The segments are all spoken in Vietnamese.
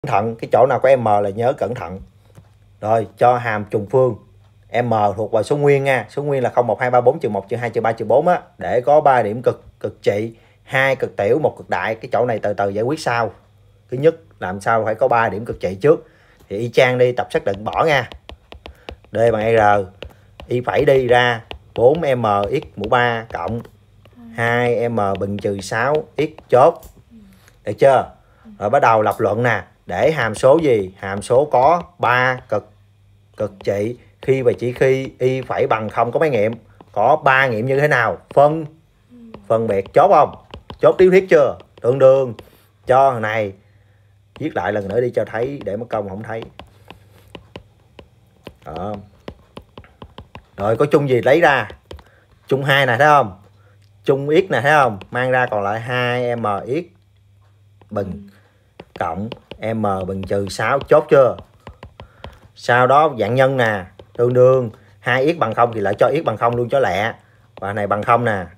thận, cái chỗ nào có m là nhớ cẩn thận. Rồi cho hàm trùng phương m thuộc vào số nguyên nha, số nguyên là 0 1 2 3 4 trừ 1 trừ 2 trừ 3 trừ 4 á, để có 3 điểm cực trị, 2 cực tiểu, 1 cực đại. Cái chỗ này từ từ giải quyết sau. Thứ nhất làm sao phải có 3 điểm cực trị trước. Thì y chang đi, tập xác định bỏ nha. D bằng R, y phẩy đi ra 4m x mũ 3 cộng 2m bình trừ 6 x chốt. Được chưa? Rồi bắt đầu lập luận nè, để hàm số gì? Hàm số có 3 cực trị khi và chỉ khi y phẩy bằng 0 có mấy nghiệm? Có 3 nghiệm như thế nào? Phân biệt. Chốt không? Chốt lý thuyết chưa? Tương đương cho này. Viết lại lần nữa đi cho thấy, để mất công không thấy. Đó. Rồi có chung gì lấy ra? Chung 2 nè, thấy không? Chung x nè, thấy không? Mang ra còn lại 2mx bình cộng m bình trừ 6. Chốt chưa? Sau đó dạng nhân nè, tương đương 2x bằng 0 thì lại cho x bằng 0 luôn cho lẹ. Và này bằng 0 nè.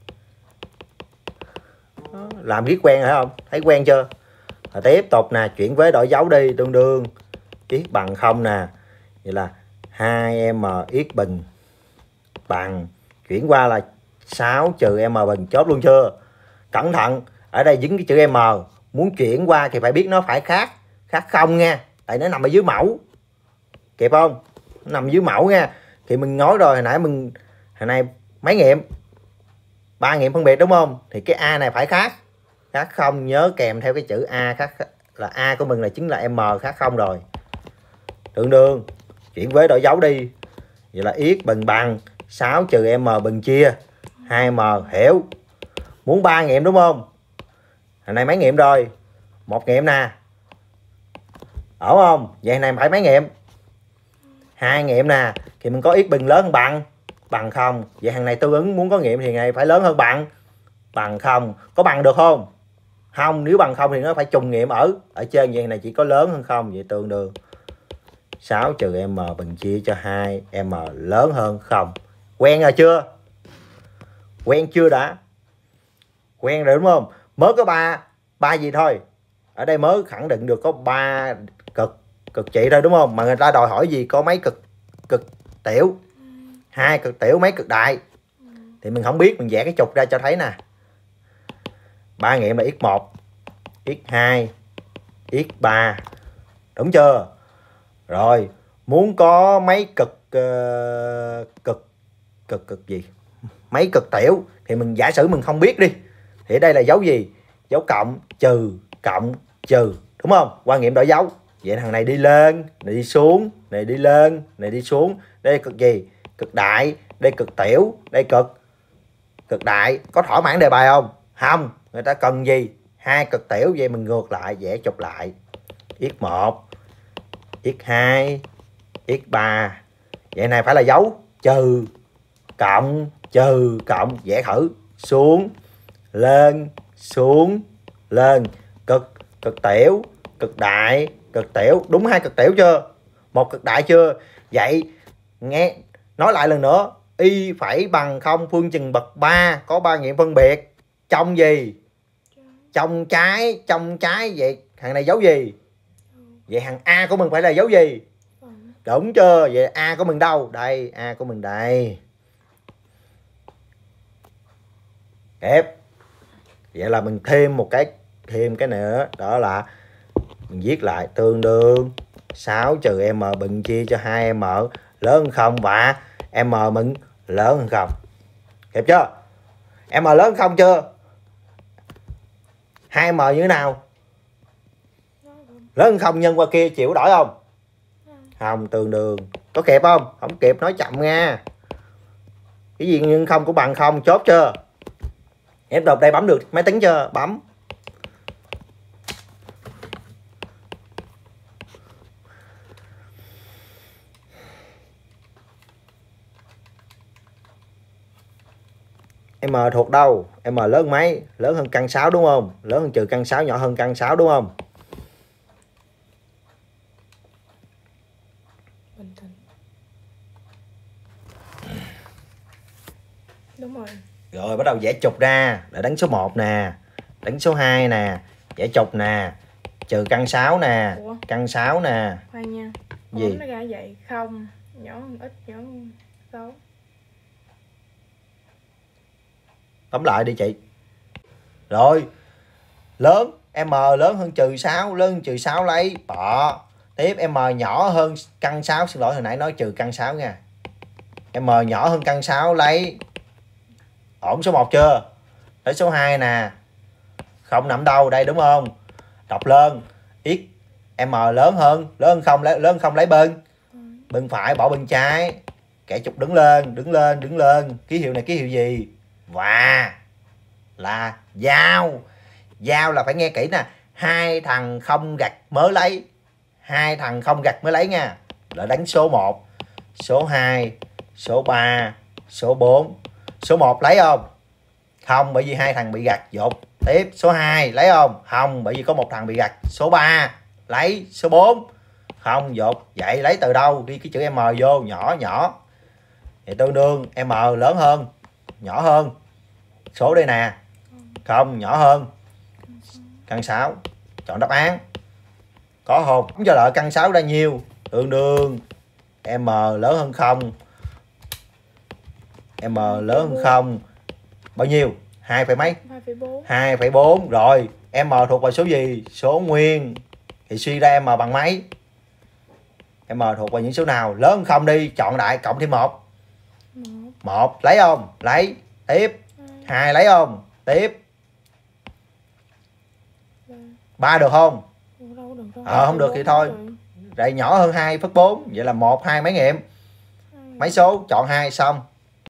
Làm viết quen rồi không? Thấy quen chưa? Rồi tiếp tục nè, chuyển với đổi dấu đi, tương đương x bằng 0 nè. Vậy là 2mx bình bằng, chuyển qua là 6 trừ m bình. Chốt luôn chưa? Cẩn thận, ở đây dính cái chữ m, muốn chuyển qua thì phải biết nó phải khác 0 nha, tại nó nằm ở dưới mẫu. Kịp không? Nó nằm dưới mẫu nha. Thì mình nói rồi, hồi nay mấy nghiệm? 3 nghiệm phân biệt đúng không? Thì cái a này phải khác 0, nhớ kèm theo cái chữ a khác, là a của mình là chính là m khác 0 rồi. Tương đương, chuyển với đổi dấu đi. Vậy là x bình bằng 6 trừ m bình chia 2m. Hiểu? Muốn 3 nghiệm đúng không? Hồi nay mấy nghiệm rồi? 1 nghiệm nè. Ổn không? Vậy này phải mấy nghiệm? 2 nghiệm nè. Thì mình có x bình lớn hơn bằng 0. Vậy hàng này tương ứng muốn có nghiệm thì này phải lớn hơn bằng 0. Có bằng được không? Không, nếu bằng 0 thì nó phải trùng nghiệm ở trên. Vậy này chỉ có lớn hơn 0. Vậy tương đương 6 trừ m bình chia cho 2m lớn hơn 0. Quen rồi chưa? Quen chưa đã? Quen rồi đúng không? Mới có ba gì thôi. Ở đây mới khẳng định được có 3 cực trị thôi đúng không? Mà người ta đòi hỏi gì? Có mấy cực tiểu, 2 cực tiểu, mấy cực đại. Thì mình không biết, mình vẽ cái trục ra cho thấy nè. 3 nghiệm là x1, x2, x3. Đúng chưa? Rồi, muốn có mấy cực gì? Mấy cực tiểu thì mình giả sử mình không biết đi. Thì đây là dấu gì? Dấu cộng, trừ, đúng không? Qua nghiệm đổi dấu. Vậy thằng này đi lên, này đi xuống, này đi lên, này đi xuống. Đây cực gì? Cực đại, đây cực tiểu, đây cực đại. Có thỏa mãn đề bài không? Không. Người ta cần gì? 2 cực tiểu. Vậy mình ngược lại, vẽ chụp lại. x1, x2, x3. Vậy này phải là dấu trừ, cộng, vẽ thử. Xuống, lên, cực tiểu, cực đại, cực tiểu. Đúng 2 cực tiểu chưa? 1 cực đại chưa? Vậy nghe nói lại lần nữa, y phẩy bằng 0 phương trình bậc 3 có 3 nghiệm phân biệt. Trong gì? Trong trái. Vậy thằng này dấu gì? Vậy thằng a của mình phải là dấu gì? Đúng chưa? Vậy a của mình đâu? Đây, a của mình đây. Kẹp. Vậy là mình thêm cái nữa, đó là mình viết lại tương đương 6 trừ m bình chia cho 2m lớn hơn 0 và m mình lớn hơn 0. Kịp chưa? M lớn hơn 0 chưa? 2m như thế nào? Lớn hơn 0 nhân qua kia chịu đổi không? Không, tương đương. Có kịp không? Không kịp nói chậm nha. Cái gì nhân 0 cũng bằng 0, chốt chưa? Em đọc đây bấm được máy tính chưa? Bấm. M thuộc đâu? M lớn hơn mấy? Lớn hơn căn 6 đúng không? Lớn hơn trừ căn 6, nhỏ hơn căn 6 đúng không? Bình tĩnh. Đúng rồi. Rồi bắt đầu vẽ trục ra. Để đánh số 1 nè, đánh số 2 nè, vẽ trục nè. trừ căn 6 nè. Ủa? Căn 6 nè. Khoan nha. Gì? Nó ra vậy, không, nhỏ hơn ít, nhỏ hơn 6. Tóm lại đi chị. Rồi. Lớn, M lớn hơn trừ 6, lớn hơn trừ 6 lấy. Bỏ. Tiếp M nhỏ hơn căn 6, xin lỗi hồi nãy nói trừ căn 6 nha. M nhỏ hơn căn 6 lấy. Ổn số 1 chưa? Tới số 2 nè. Không nằm đâu, đây đúng không? Đọc lên. X M lớn hơn không lấy bên. Bên phải bỏ bên trái. Kẻ trục đứng lên. Ký hiệu này ký hiệu gì? Và là giao. Giao là phải nghe kỹ nè. 2 thằng không gạch mới lấy. 2 thằng không gạch mới lấy nha. Là đánh số 1, số 2, số 3, số 4. Số 1 lấy không? Không, bởi vì 2 thằng bị gạch dột. Tiếp số 2 lấy không? Không, bởi vì có một thằng bị gạch. Số 3 lấy. Số 4 không dột. Vậy lấy từ đâu? Ghi cái chữ M vô. Nhỏ. Thì tương đương M lớn hơn, nhỏ hơn. Số đây nè. Không, nhỏ hơn căn 6. Chọn đáp án. Có không? Cho lợi căn 6 ra nhiêu? Tương đương M lớn hơn 0. M lớn hơn 0 bao nhiêu? 2 phẩy mấy? 2,4. 2,4. Rồi M thuộc vào số gì? Số nguyên. Thì suy ra M bằng mấy? M thuộc vào những số nào? Lớn hơn 0 đi. Chọn đại cộng thêm 1. 1 lấy không? Lấy. Tiếp 2 lấy không? Tiếp 3 được không? Không được thì thôi. Vậy nhỏ hơn 2,4. Vậy là 1, 2 mấy nghiệm? Mấy số? Chọn 2 xong.